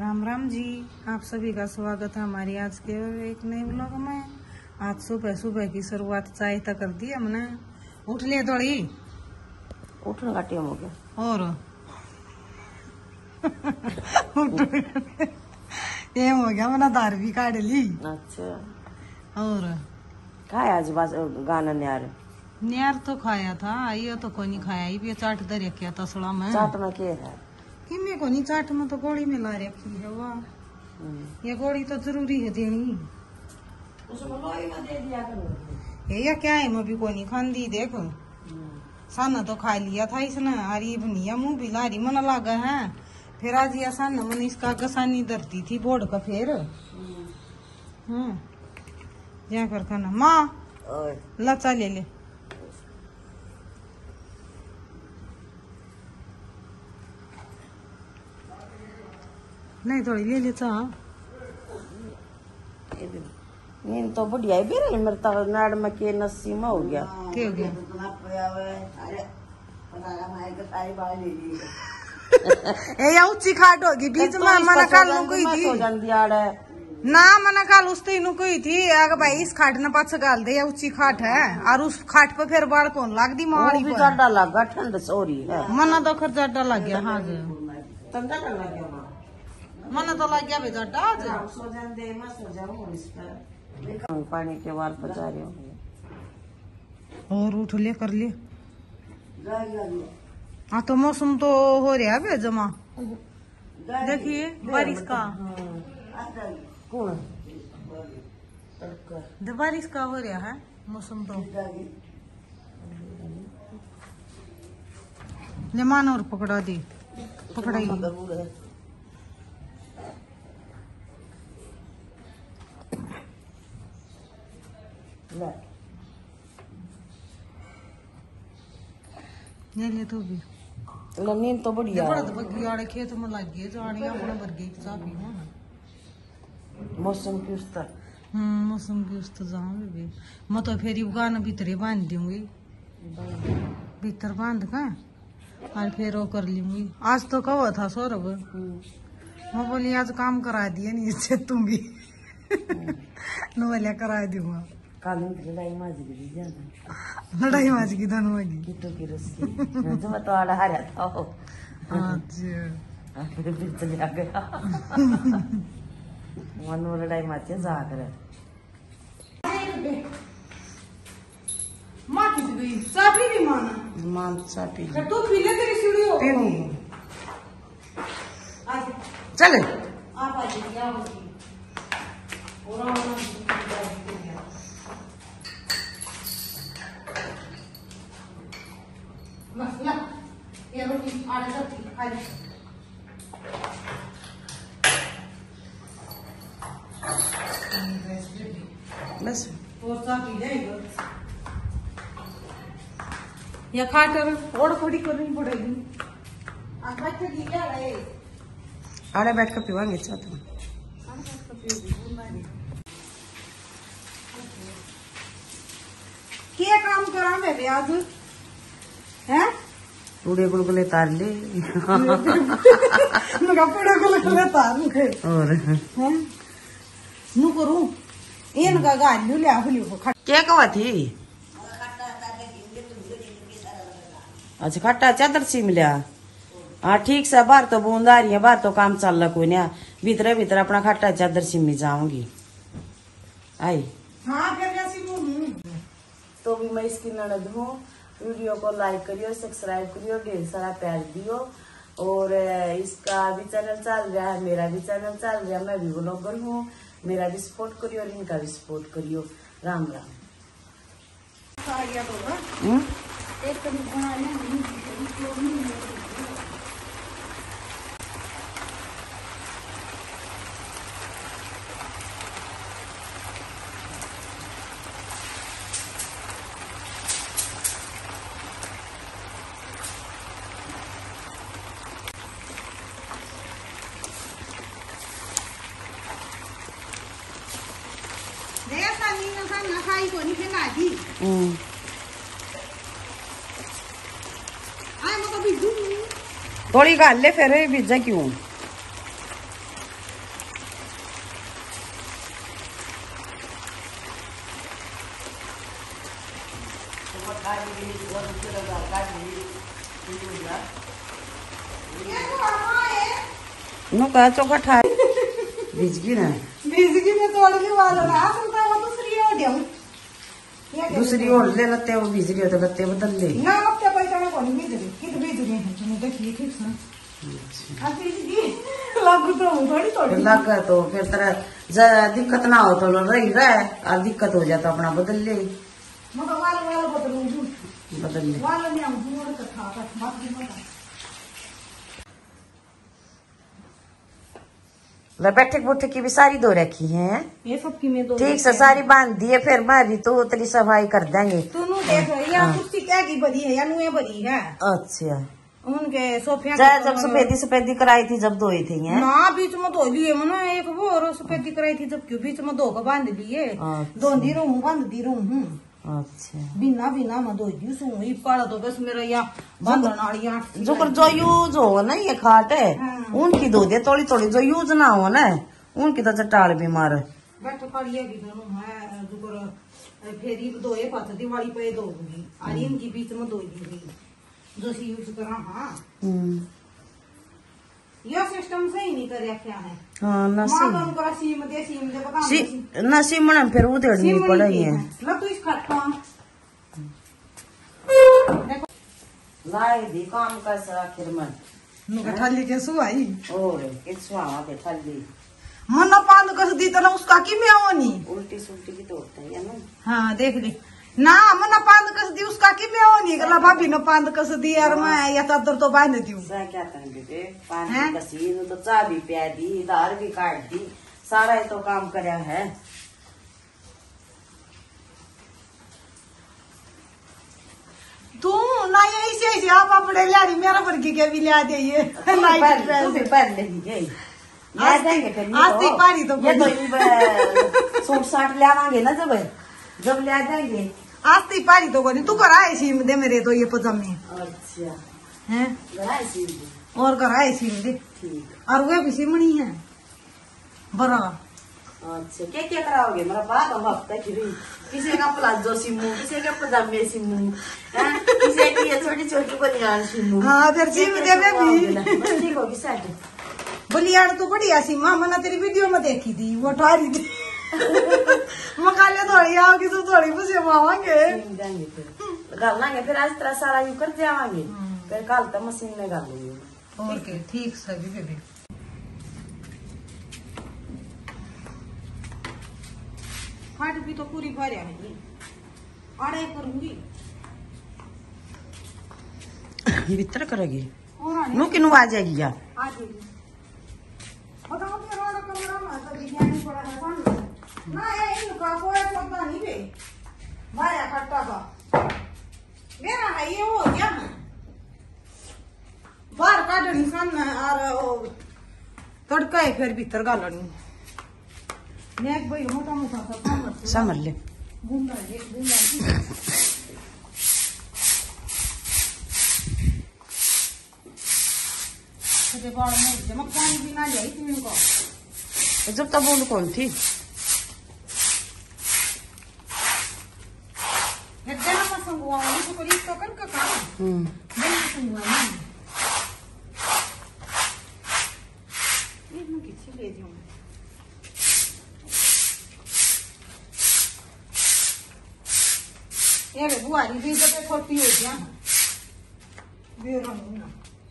राम राम जी, आप सभी का स्वागत है हमारी आज के एक नए व्लॉग में। आज सुबह सुबह की शुरुआत चाय तक कर दी हमने। उठ लिए थोड़ी, उठने का टाइम हो गया और ये हो गया, मैंने दार भी काट ली। अच्छा, और खाया आज बस गाना न्यार न्यार तो खाया था, ये तो कोई नहीं खाया। ये चाट दे रखा था तसड़ा में। चाट में क्या है? कि मैं को नहीं, चाट में तो गोली मिला रखी है। वाह, ये गोली तो जरूरी है देनी। दे दिया करो। ये क्या है, मैं भी कोई नहीं खांदी। देखो साना तो खा लिया था इसने, अरे बनिया मुंह भी लारी मन लागा है। फिर आज ये साना मन इसका गसानी धरती थी बोर्ड का। फिर जा कर खाना माँ लचा ले ले। नहीं थोड़ी ले ले चाह। नींद तो बढ़िया है बेरे मेरे तो नाड़ में के नसी में हो गया। क्या हो गया? ये ऊंची खाट होगी बीच में। मना काल कोई थी ना, मना काल उस तीनों कोई थी। अगर भाई इस खाट ने पाछ गाल दे, ऊंची खाट है और उस खाट पे फिर बाढ़ कौन लाग दी मारी भी जाडा लगा ठंड सोरी है। मना तो खर जाडा लग गया। हाँ जी ठंडा कर लग गया मना तो लग गया भाई जाडा। आज सो जान दे मैं सो जाऊं इस पर पानी के बार पचा रही हूं। और उठ ले कर ले। हाँ तो मौसम तो हो रहा है जमा। देखिए बारिश का, कौन बारिश का हो रहा है मौसम तो। जमान और पकड़ा दी, पकड़ाई। ले तो भी नींद तो बढ़िया बगियाड़े खेत में लग गए जाने अपना बर्गे चाह पी ना। मौसम की उस मौसम की उस तो जाऊँ भी मैं तो फिर गाना भीतरे बांध दूंगी, भीतर बांध का और फिर वो कर लूंगी। आज तो कहो था सौरभ, मैं बोली आज काम करा दिया नहीं इससे तुम भी नवलिया करा दूंगा। लड़ाई माजी की ज्यादा लड़ाई माजी की धन होगी कीटों की रस की जो मैं तो आड़ा हारा था वो फिर चले आ गया मनो लड़ाई माचे जा कर माँ किस गई चापी भी माना मान चापी तो पीले तेरी सीढ़ी हो पीऊंगी चले आप आ जाइए क्या होगी मसला ये रोटी आटा सब्जी खा ली। बस और चापी जाएगा या खाटर और थोड़ी करनी पड़ेगी। आज बैठ के क्या रहे आड़े बैठ कर पीवांगे चाह तुम क्या काम करा मैं भी आज हैं? पूड़े गुलगुले तार ले पूड़े गुलगुले तार ले और हैं नु करूं इनका गालियो ले आलियो को क्या कहा थी? अच्छा खट्टा चादर सी मिला। हाँ ठीक से बाहर तो बूंद आ रही है, बाहर तो काम चल रहा कोई ना। भीतर भीतर अपना खट्टा चादर सिमी जाऊंगी आई। हाँ फिर जैसी बोलूं तो भी मैं इसकी ननद हूँ। वीडियो को लाइक करियो, सब्सक्राइब करियो, ढेर सारा प्यार दियो। और इसका भी चैनल चल रहा है, मेरा भी चैनल चल रहा है। मैं भी ब्लॉगर हूँ, मेरा भी सपोर्ट करियो और इनका भी सपोर्ट करियो। राम राम। खाई को नहीं खेला दी थोड़ी गाल ले फिर भिजा क्यों? नो कहा चौका ठा भिजगी ना बिजली में तोड़ने वाला ना सुनता वो दूसरी हो गया दूसरी ओर ले लते वो बिजली हो तो लते बदल ले ना अब क्या पैसा ना कौन बिजली कित बिजली है तुम देखिए ठीक से अब बिजली लागू तो थोड़ी लगा तो फिर तेरा दिक्कत ना हो तो रही रहे और दिक्कत हो जाता अपना बदल ले मगर वाला बदल ले वाला नहीं हम दूर का था मत बैठक बुठक की भी सारी दो रखी है ये सब की में दो ठीक से सारी बांध दिए फिर मारी तो उतरी सफाई कर देंगे तू देखो या कुर्सी क्या की बड़ी है या नुए बड़ी है अच्छा उनके सोफे जब सफेदी कराई थी जब धोई थी है ना बीच में धो लिए मना एक वो और सफेदी कराई थी जब क्यों बीच में धो कर बांध लिए दो दी रहूं बांध दी रहूं अच्छा बिना मैं धो दी सू पड़ा तो बस मेरा यहाँ बांधन वाली जो यूज हो ना ये खाट है उनकी धो दे थोड़ी थोड़ी जो यूज ना हो ना उनकी तो चटाल भी मारे बैठ पड़िए भी दोनों है जो फेरी धोए पात दिवाली पे धोगी और इनकी बीच में धो दी जो सी यूज करा हाँ यह सिस्टम सही नहीं कर क्या है हाँ सीम दे ना सीमण फिर उधेड़नी पड़ेगी तू इस खट्टा लाए दी काम कर सरा खिरमन थाली के सुवाई और के सुवा के थाली मन पांद कस दी तना उसका की में होनी उल्टी सुल्टी की तो होता है ना हाँ देख ले ना मन पांद कस दी उसका की में होनी गला भाभी ने पांद कस दी यार मैं या चादर तो बांध दी सा क्या करेंगे पानी कसी तो चाय भी पिया दी दाल भी काट दी सारा तो काम करया है तू ना ऐसे आप अपने लाड़ी मेरा वर्गी के भी लिया दे ये पहन लेंगे आज पारी तो सूट साट लियावांगे ना जब ले जाएंगे आज ती पारी तो कोनी तू कराए सीम दे मेरे तो ये पजामे अच्छा हैं कराए सीम दे और कराए सीम दे ठीक और वे भी सीमनी है बरा अच्छा क्या कराओगे मेरा बात हम हफ्ता की किसी का प्लाजो सिमू किसी का पजामे सिमू किसी की ये छोटी छोटी बनियान सिमू हाँ फिर सीम दे भी ठीक होगी साड़ी बलियाड़ तो बढ़िया सी माँ मैंने तेरी वीडियो में देखी थी वो ठारी थी मकाले थोड़ी आओगी तो थोड़ी मुझे मावांगे गालेंगे फिर आज तरह सारा यू कर जावांगे फिर कल तो मशीन में गाल लेंगे और के ठीक सभी बेबी फाट भी तो पूरी भर है आड़े करूंगी भीतर करेगी और नु किनु आ जाएगी या आ जाएगी बताओ मेरा वाला कमरा में तो दिखा नहीं पड़ा है कौन ना ये इनका कोई पता नहीं बे भाया खट्टा का मेरा है ये हो गया बाहर काटनी सामने और तड़का है फिर भीतर गालनी मैं एक भाई मोटा मोटा सा समझ ले घूमना बाड़ में जमक पानी भी ना जाई तुम को जब तक बोल कौन थी गड्ढा में संगवा तो करी तो कर का नहीं संगवा ये मुझे किसी ले दियो ये बुआरी भी तो छोटी हो गया बेरो ना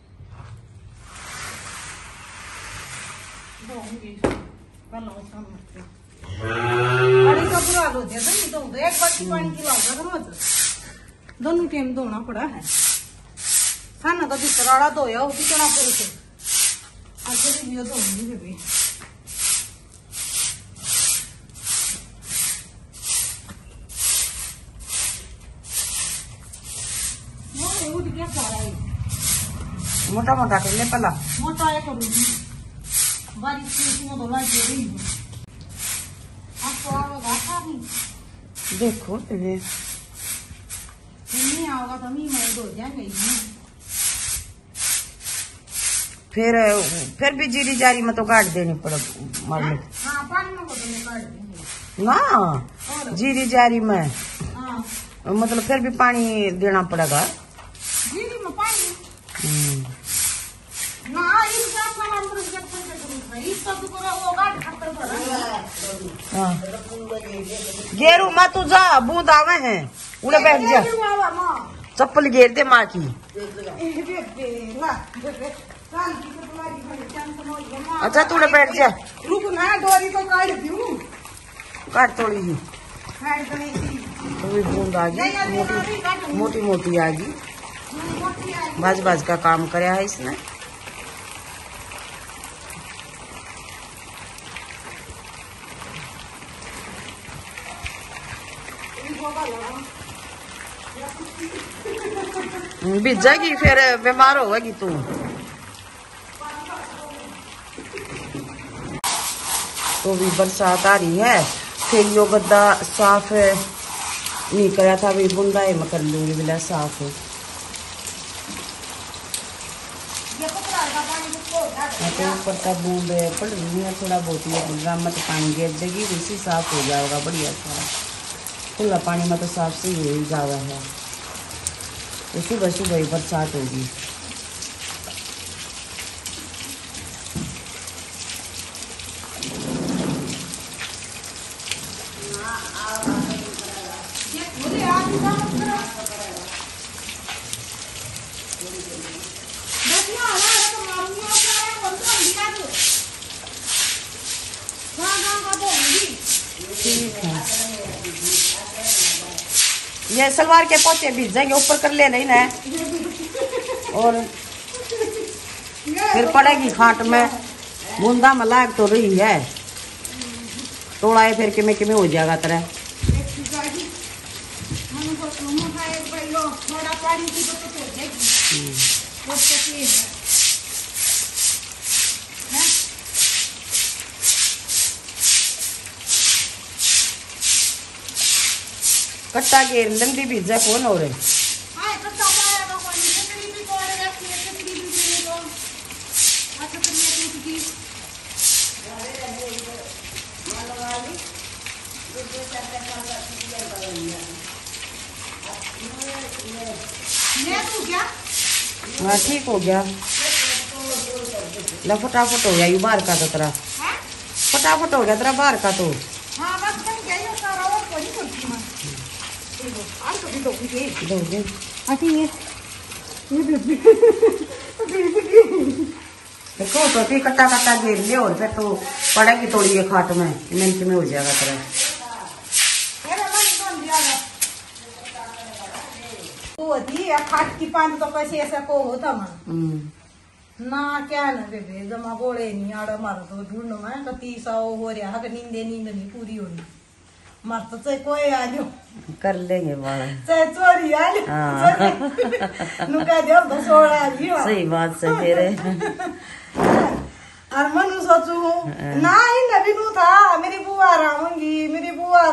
पानी का बुरा हो जाता नहीं तो एक बाल्टी पानी की लाऊंगा रोज दोनों टाइम धोना पड़ा है खाना तो बिस्तराड़ा धोया वो कितना पुरुष आज भी धोऊंगी बेबी क्या सारा है मोटा मोटा कर ले पला मोटा है करूंगी बारिश में तो लाइट दे रही हूँ आपको आवेगा था नहीं देखो ये नहीं आओगा तो मैं धो जाएंगे फिर भी जीरी जारी में तो काट देनी पड़े मारने हाँ पानी में तो मैं काट देंगे ना जीरी जारी में हाँ मतलब फिर भी पानी देना पड़ेगा जीरी में पानी ना इसका सामान पर जब तक करूंगा इस सब को होगा खतर भरा। हाँ गेरू माँ तू जा बूंद आवे हैं उड़े बैठ जा चप्पल घेर दे माँ की। अच्छा तू बैठ जा रुक ना डोरी तो काट दूं काट थोड़ी सी थोड़ी बूंद आ गई मोटी मोटी आ गई बाज बाज का काम कराया है इसने। बीत जाएगी फिर बीमार होगी तू। तो भी बरसात आ रही है फिर यो गद्दा साफ नहीं करा था भी बुंदाई में कर लूंगी बिला साफ है। तो ऊपर का बूंद पड़ रही है थोड़ा बहुत ही ड्राम में तो पानी गिर देगी उसी साफ हो जाएगा बढ़िया सारा खुला पानी में तो साफ से हो ही जावा है। तो सुबह सुबह ही बरसात होगी। ठीक है ये सलवार के पोचे भीज जाएंगे ऊपर कर ले नहीं ना और फिर पड़ेगी खाट में बूंदा में लाग तो रही है तोड़ा है फिर किमें किमें हो जाएगा तरह। कट्टा घेर लंदी भीजा कौन हो रहे हाँ ठीक हो गया ला फटाफट हो गया यू बाहर का तो तेरा फटाफट हो गया तेरा बाहर का तो। देखो तो फिर कट्टा कट्टा घेर ले और फिर तो पड़ेगी थोड़ी ये खाट में मिनट में हो जाएगा तेरा। खाट की पानी तो कैसे ऐसा को होता मन ना क्या न बेबे जमा गोड़े नहीं आड़ मार तो ढूंढ में कती सा हो रहा है नींदे नींद नहीं पूरी होनी मार तो चाहे कोई आ जाओ कर लेंगे बाबा चाहे चोरी आ नुका जाओ तो सोड़ा आ जियो सही बात से फिर और मनु सोचू ना ही नबी नु था मेरी बुआ रामूंगी मेरी बुआ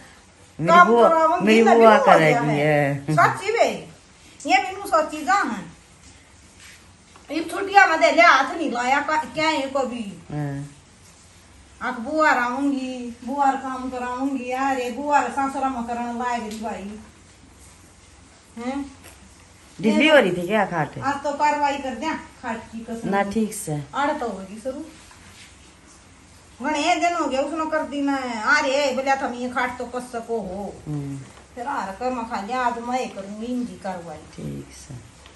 करेगी सच्ची बे ये बिनु सोची जा है ये छुट्टियां में दे ले हाथ नहीं लाया क्या है को भी आख बुआ राऊंगी बुआर काम कराऊंगी यार बुआर सासरा में करने लायक भाई हैं ढीली हो रही थी क्या खाट आज तो कार्रवाई कर दिया खाट की कसम ना ठीक से आड़ तो होगी शुरू घने दिन हो गया उसने कर दी ना अरे बोला था मैं खाट तो कस सको हो फिर आर कर मैं खा लिया आज मैं करूंगी इनकी कार्रवाई ठीक से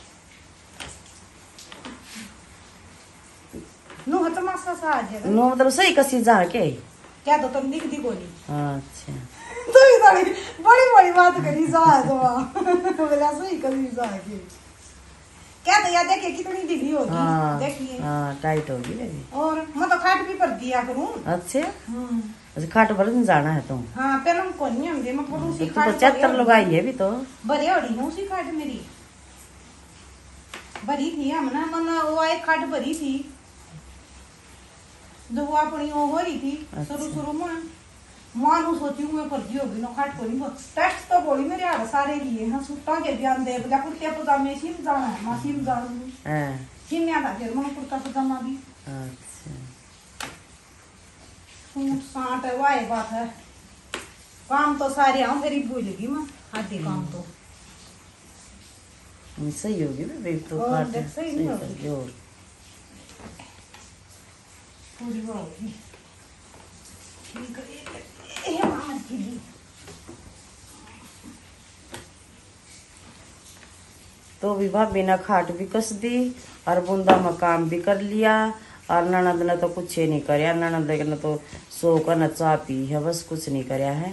नो हत मासा सा आ जाएगा नो मतलब सही कसी जा के क्या तो तुम दिख दी गोली अच्छा तो इधर बड़ी बड़ी बात करी जा तो बोला सही करी जा के क्या तो यार देखिए कितनी डिग्री होगी देखिए हाँ टाइट होगी लेकिन और मैं तो खाट भी पर दिया करूं अच्छे अच्छा खाट पर नहीं जाना है तुम हाँ पहले हम कौन नहीं हम दे मैं पड़ोसी तो 75 लगाई है भी तो बड़ी अड़ी हूँ सी खाट मेरी भरी थी हमने मन वो एक खाट भरी थी जो वो अपनी वो हो रही थी शुरू शुरू में मानू सोची हूँ मैं फर्जी होगी ना खाट को नहीं टेस्ट तो बोली मेरे यार सारे लिए हाँ सुट्टा के ध्यान दे बोला कुर्ते पजामे सिम जाना है माँ सिम जाऊंगी सिम याद आ गया मैं कुर्ता पजामा भी अच्छा सूट साट है वाह बात है काम तो सारे हम गरीब भूलेगी मैं आधे काम तो सही होगी भाई तो और काट देख सही नहीं होगी। करके और पूरी वो होगी। ठीक है, ये मार की ली। तो भी भाभी ने खाट भी कस दी और बूंदा में काम भी कर लिया और ननद ने तो कुछ ही नहीं करया। ननद ने तो सो कर न चाह पी है, बस कुछ नहीं करया है।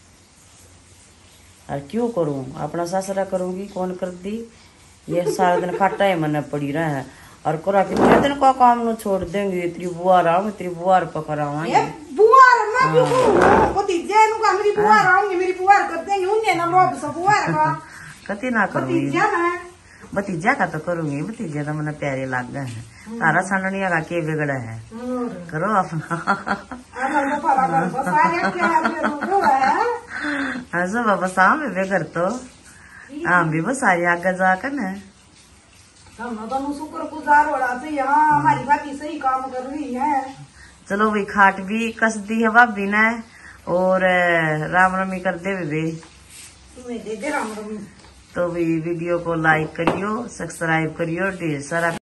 और क्यों करूं, अपना सासरा करूंगी, कौन कर दी। ये सारा दिन खाटा है मन पड़ी रहा है और कोरा कितने दिन का काम न छोड़ देंगे। इतनी बुआर आऊंगी, इतनी बुआर पकड़ाऊंगी। ये बुआर मैं भी हूँ, वो तीजे नु का मेरी बुआर आऊंगी, मेरी बुआर कर देंगे उन्हें ना लोग सब बुआर का कति ना करूंगी। तीजा ना भतीजा का तो करूंगी, भतीजे तो मन प्यारे लाग गए हैं। तारा सननिया का के बिगड़ा है, करो अपना। ऐसा बाबा शाम में बेगर तो हम भी बस आए आगे जाकर न। हम तो शुक्रगुजार हो रहा से यहाँ हमारी भाभी सही काम कर रही है। चलो भाई खाट भी कस दी है भाभी ने और राम रमी कर दे भी तुम्हें दे दे राम रमी। तो भी वीडियो को लाइक करियो, सब्सक्राइब करियो, ढेर सारा